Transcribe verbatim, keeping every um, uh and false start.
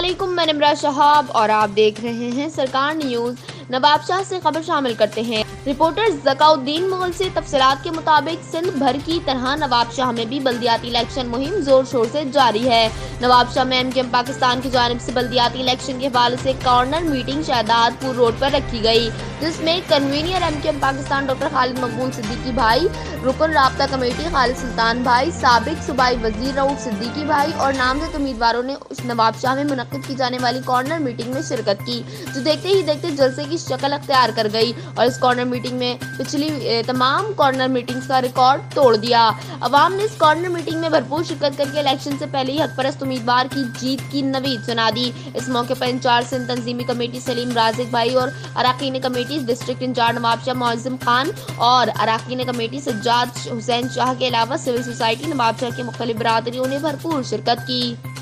अस्सलामुअलैकुम, मैं निम्रा शहाब और आप देख रहे हैं सरकार न्यूज। नवाबशाह से खबर शामिल करते हैं। रिपोर्टर ज़काउद्दीन मोहल से तफसीलात के मुताबिक सिंध भर की तरह नवाबशाह में भी बल्दियाती इलेक्शन मुहिम जोर शोर से जारी है। नवाबशाह में एम के एम पाकिस्तान की जानिब से बल्दियाती इलेक्शन के हवाले से कॉर्नर मीटिंग शहदादपुर रोड पर रखी गई, जिसमें convener M K M Pakistan doctor Khalid Maqbool Siddiqui भाई, रुकन राब्ता कमेटी खालिद सुल्तान भाई, साबिक सूबाई वजीर रऊफ सिद्दीकी भाई और नामजद उम्मीदवारों ने उस नवाबशाह में मुनक्किद की जाने वाली कॉर्नर मीटिंग में शिरकत की, जो देखते ही देखते जलसे की शक्ल अख्तियार कर गई और इस कॉर्नर मीटिंग में पिछली तमाम कॉर्नर मीटिंग्स का रिकॉर्ड तोड़ दिया। अवाम ने इस कॉर्नर मीटिंग में भरपूर शिरकत करके इलेक्शन से पहले ही हकपरस्त उम्मीदवार की जीत की नवीद सुना दी। इस मौके पर इंचार्ज सिंध तंजीमी कमेटी सलीम राजिक भाई और अरकान committee district incharge Nawabshah Moazzam Khan और अरकान कमेटी सज्जाद हुसैन शाह के अलावा सिविल सोसाइटी नवाबशाह की मुख्तलिफ बरादरियों ने भरपूर शिरकत की।